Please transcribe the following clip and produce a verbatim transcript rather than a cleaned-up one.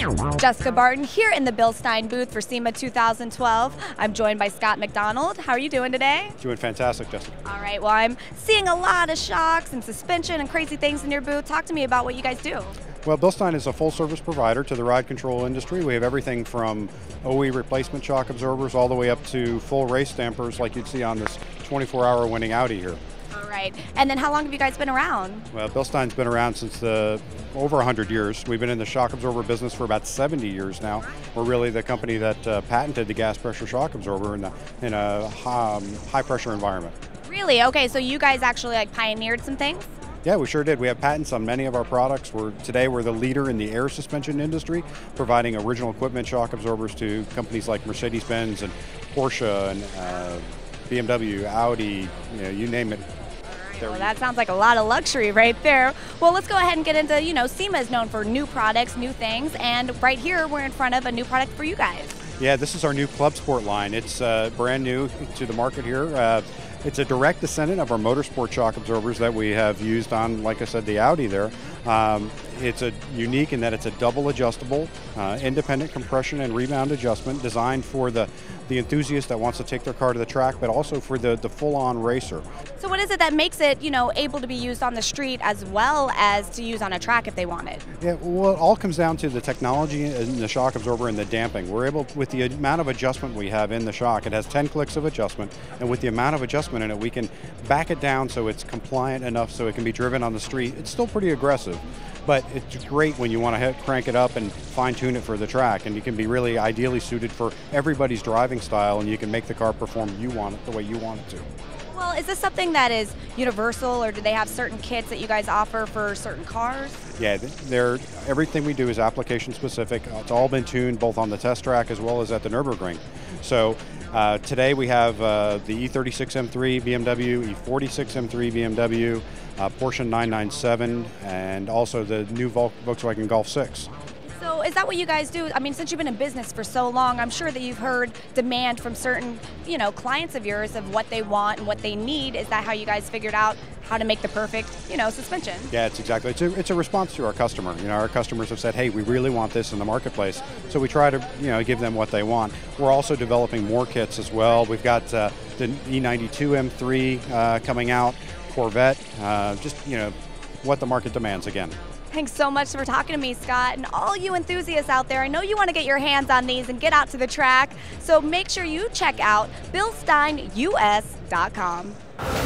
Jessica Barton here in the Bilstein booth for SEMA two thousand twelve. I'm joined by Scott McDonald. How are you doing today? Doing fantastic, Jessica. All right, well, I'm seeing a lot of shocks and suspension and crazy things in your booth. Talk to me about what you guys do. Well, Bilstein is a full-service provider to the ride control industry. We have everything from O E replacement shock absorbers all the way up to full race dampers like you'd see on this twenty-four hour winning Audi here. All right, and then how long have you guys been around? Well, Bilstein's been around since the over one hundred years. We've been in the shock absorber business for about seventy years now. We're really the company that uh, patented the gas pressure shock absorber in a, in a um, high pressure environment. Really? Okay, so you guys actually like pioneered some things? Yeah, we sure did. We have patents on many of our products. We're, today we're the leader in the air suspension industry, providing original equipment shock absorbers to companies like Mercedes-Benz and Porsche and uh, B M W, Audi, you know, you name it. Well, that sounds like a lot of luxury right there. Well, let's go ahead and get into, you know, SEMA is known for new products, new things, and right here we're in front of a new product for you guys. Yeah, this is our new Club Sport line. It's uh, brand new to the market here. Uh, it's a direct descendant of our motorsport shock absorbers that we have used on, like I said, the Audi there. Um, it's a unique in that it's a double adjustable, uh, independent compression and rebound adjustment designed for the, the enthusiast that wants to take their car to the track, but also for the, the full-on racer. So what is it that makes it, you know, able to be used on the street as well as to use on a track if they want it? Yeah, well, it all comes down to the technology in the shock absorber and the damping. We're able, with the amount of adjustment we have in the shock, it has ten clicks of adjustment, and with the amount of adjustment in it, we can back it down so it's compliant enough so it can be driven on the street. It's still pretty aggressive, but it's great when you want to crank it up and fine-tune it for the track, and you can be really ideally suited for everybody's driving style, and you can make the car perform you want it the way you want it to. Well, is this something that is universal, or do they have certain kits that you guys offer for certain cars? Yeah, they're, everything we do is application specific. It's all been tuned both on the test track as well as at the Nürburgring. So uh, today we have uh, the E thirty-six M three B M W, E forty-six M three B M W, uh, Porsche nine ninety-seven, and also the new Volkswagen Golf six. So is that what you guys do? I mean, since you've been in business for so long, I'm sure that you've heard demand from certain, you know, clients of yours of what they want and what they need. Is that how you guys figured out how to make the perfect, you know, suspension? Yeah, it's exactly. It's a, it's a response to our customer. You know, our customers have said, hey, we really want this in the marketplace. So we try to, you know, give them what they want. We're also developing more kits as well. We've got uh, the E ninety-two M three uh, coming out, Corvette, uh, just, you know, what the market demands again. Thanks so much for talking to me, Scott, and all you enthusiasts out there. I know you want to get your hands on these and get out to the track, so make sure you check out Bilstein U S dot com.